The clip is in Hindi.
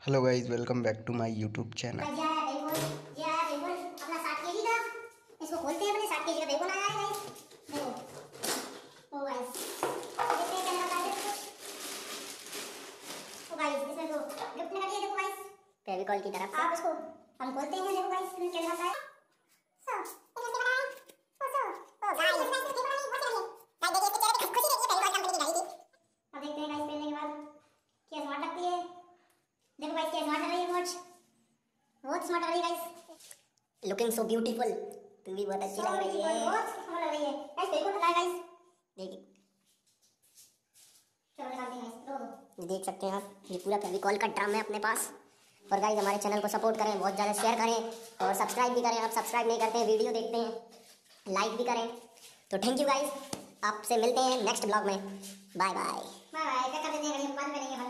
Hello guys, welcome back to my YouTube channel. भाई ये आया बिल्कुल अपना 7 केजी का। इसको खोलते हैं। अपने 7 केजी का बिल्कुल आया है गाइस। देखो ओ गाइस, देखते हैं क्या निकलता है। ओ गाइस, इसमें तो गिफ्ट निकल गया। देखो गाइस, फेविकॉल की तरफ से आप इसको हम खोलते हैं। देखो गाइस, इसमें क्या निकलता है। सो इसमें क्या है। ओ गाइस, इसमें देखो नहीं बहुत चलिए गाइस। देखिए इसके चेहरे पे खुशी देखिए। फेविकॉल कंपनी की डाली थी। अब देखते हैं गाइस पहनने के बाद क्या स्मार्ट लगती है। देखो गाइस, क्या स्मार्ट लग रही है वॉच। बहुत स्मार्ट लग रही है गाइस। Looking so beautiful. तू भी बहुत अच्छी लग रही है। बहुत स्मार्ट लग रही है गाइस। बिल्कुल लगा गाइस। देखिए, चलो निकालते हैं गाइस। लो देख सकते हैं आप, ये पूरा फेविकॉल का ड्रम है अपने पास। और गाइस, हमारे चैनल को सपोर्ट करें, बहुत ज़्यादा शेयर करें और सब्सक्राइब भी करें। आप सब्सक्राइब नहीं करते हैं, वीडियो देखते हैं, लाइक भी करें। तो थैंक यू गाइस, आपसे मिलते हैं नेक्स्ट ब्लॉग में। Bye bye. Bye bye. क्या कर देते हैं, बंद करेंगे।